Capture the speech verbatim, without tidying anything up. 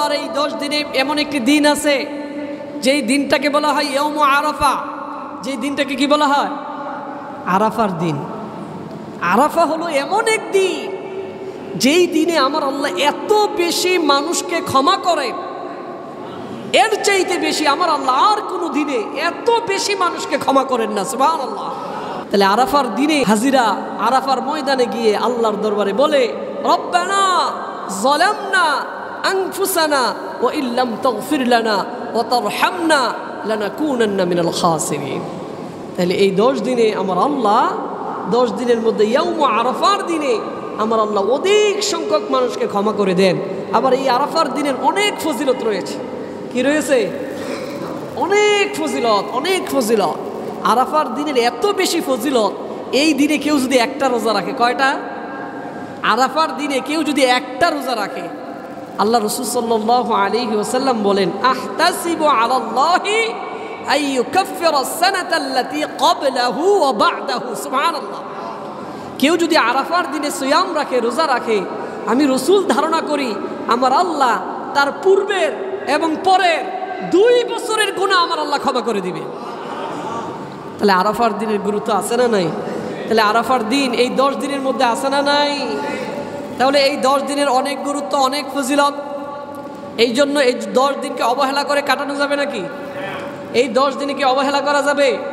আর এই দশ দিনে এমন একটি দিন আছে যেই দিনটাকে বলা হয় ইয়াউম আরাফা। যেই দিনটাকে কি বলা হয়? আরাফার দিন। আরাফা হলো এমন এক দিন যেই দিনে আমার আল্লাহ এত বেশি মানুষকে ক্ষমা করে, এর চাইতে বেশি আমার আল্লাহ আর কোনো দিনে এত বেশি মানুষকে ক্ষমা করেন না। সুবহানাল্লাহ। তাহলে আরাফার দিনে হাজিরা আরাফার ময়দানে গিয়ে আল্লাহর দরবারে বলে, রব্বানা যালামনা আনফুসানা ওয়া ইল্লাম তাগফির লানা ওয়া তারহামনা লানাকুনান্না মিনাল খাসিরিন। তাহলে এই দশ দিনে আমার আল্লাহ, দশ দিনের মধ্যে ইয়াউম আরাফার দিনে আমার আল্লাহ অধিক সংখ্যক মানুষকে ক্ষমা করে দেন। আবার এই আরাফার দিনের অনেক ফজিলত রয়েছে। কি রয়েছে? অনেক ফজিলত, অনেক ফজিলত। আরাফার দিনের এত বেশি ফজিলত, এই দিনে কেউ যদি একটা রোজা রাখে, কয়টা? আরাফার দিনে কেউ যদি একটা রোজা রাখে, আল্লাহ রাসূল সাল্লাল্লাহু আলাইহি ওয়াসাল্লাম বলেন, আহতাসিবু আলাল্লাহি আইয়ুকাফিরা আস-সানাতা আল্লাতী ক্বাবলাহু ওয়া বা'দাহু। সুবহানাল্লাহ। কেউ যদি আরাফার দিনে সিয়াম রাখে, রোজা রাখে, আমি রাসূল ধারণা করি আমার আল্লাহ তার পূর্বের এবং পরের দুই বছরের গুনাহ আমার আল্লাহ ক্ষমা করে দিবে। তাহলে আরাফার দিনের গুরুত্ব আছে না নাই? তাহলে আরাফার দিন এই দশ দিনের মধ্যে আছে না নাই? তাহলে এই দশ দিনের অনেক গুরুত্ব, অনেক ফজিলত। এই জন্য এই দশ দিনকে অবহেলা করে কাটানো যাবে নাকি? এই দশ দিনে কি অবহেলা করা যাবে?